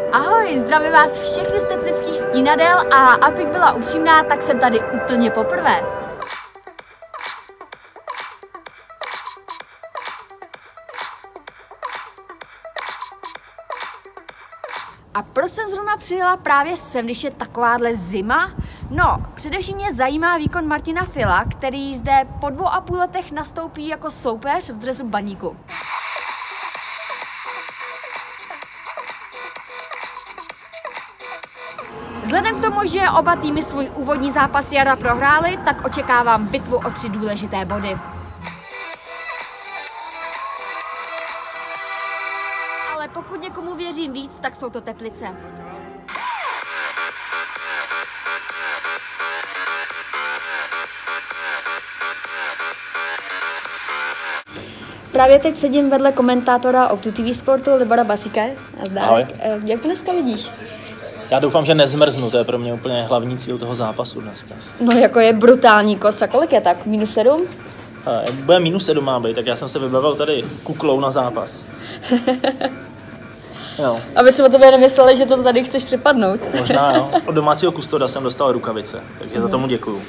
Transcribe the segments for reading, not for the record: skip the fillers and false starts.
Ahoj, zdravím vás všechny z teplických stínadel a abych byla upřímná, tak jsem tady úplně poprvé. A proč jsem zrovna přijela právě sem, když je takováhle zima? No, především mě zajímá výkon Martina Fila, který zde po 2,5 letech nastoupí jako soupeř v dresu Baníku. Vzhledem k tomu, že oba týmy svůj úvodní zápas jara prohráli, tak očekávám bitvu o 3 důležité body. Ale pokud někomu věřím víc, tak jsou to Teplice. Právě teď sedím vedle komentátora Optu TV Sportu Libora Basíka. Ahoj. Jak to dneska vidíš? Já doufám, že nezmrznu, to je pro mě úplně hlavní cíl toho zápasu dneska. No jako je brutální kosa, kolik je tak? -7? Bude -7 má být, tak já jsem se vybavil tady kuklou na zápas. Jo. Aby si o tobě nemysleli, že to tady chceš přepadnout. Možná jo. Od domácího kustoda jsem dostal rukavice, takže za tomu děkuju.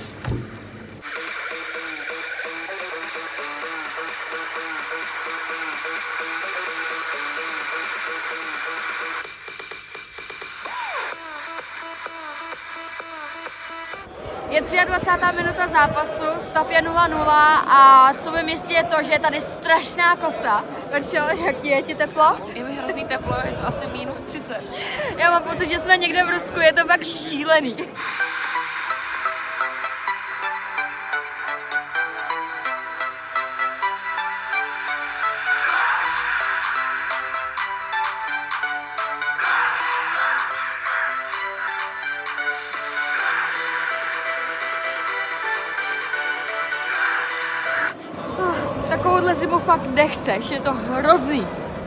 Je 23. minuta zápasu, stav je 0-0 a co vím jistě je to, že je tady strašná kosa. Verčo, jak je ti teplo? Je mi hrozný teplo, je to asi -30. Já mám pocit, že jsme někde v Rusku, je to fakt šílený. Takovouhle zimu fakt nechceš, je to hrozný.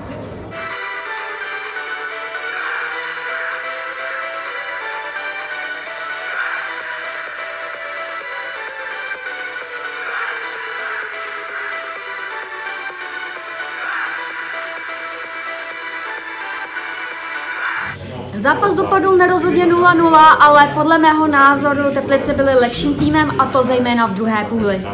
Zápas dopadl nerozhodně 0-0, ale podle mého názoru Teplice byly lepším týmem a to zejména v druhé půli.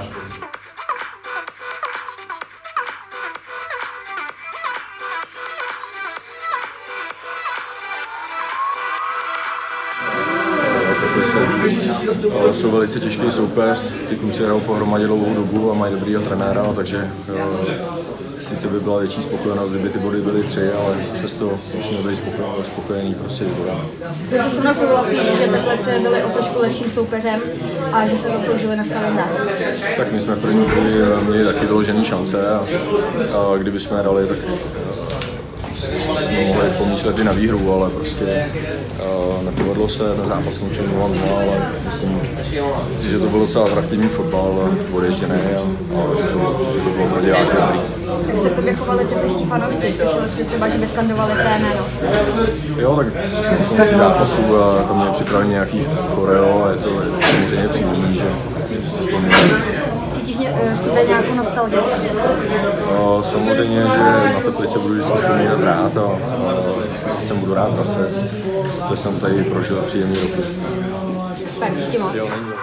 Jsou velice těžký soupeř, ty kluci hrajou pohromadě dlouhou dobu a mají dobrýho trenéra, takže sice by byla větší spokojenost, kdyby ty body byly 3, ale přesto musíme být spokojení prostě s bodem. Takže se mnou souhlasíš, že Teplice byly o trošku lepším soupeřem a že se zasloužili na kalendář? Tak my jsme v první půli měli taky vyložené šance a kdyby jsme dali, tak jsme mohli pomýšlet i na výhru, ale prostě nepovedlo se, ten zápas skončil 0-0, ale myslím si, že to byl docela atraktivní fotbal, odježděný a že to bylo pro diváky dobrý. Jak se k tobě chovali tepličtí fanoušci? Slyšeli jsi třeba, že by skandovali tvé jméno? Jo, tak na konci zápasu tam měli připravený nějaký choreo a je to samozřejmě příjemný, že si vzpomínám. Cítíš sebe nějakou nostalgii? Samozřejmě, že na Teplice budu vždycky vzpomínat rád a vždycky se sem budu rád vracet. To jsem tady prožil příjemný roky. Super, díky moc.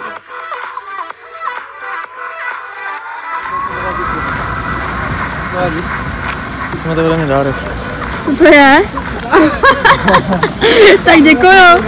Máte ode mě dárek. Co to je? Tak děkuju.